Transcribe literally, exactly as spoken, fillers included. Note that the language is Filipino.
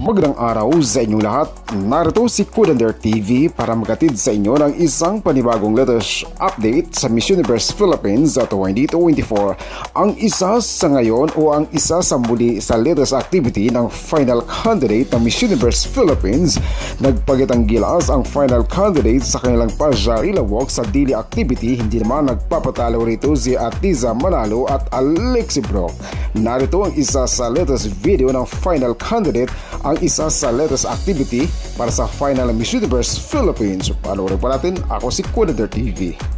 Magandang araw sa inyong lahat. Narito si Kudander T V para magatid sa inyo ng isang panibagong latest update sa Miss Universe Philippines twenty twenty-four. Ang isa sa ngayon o ang isa sa muli sa latest activity ng final candidate ng Miss Universe Philippines. Nagpagitang gilas ang final candidate sa kanilang Pajarila Walk sa daily activity. Hindi naman nagpapatalo rito si Ahtisa Manalo at Alexie. Narito ang isa sa latest video ng final candidate, ang isa sa latest activity para sa final Miss Universe Philippines. Panoorin pa natin. Ako si Kudander T V.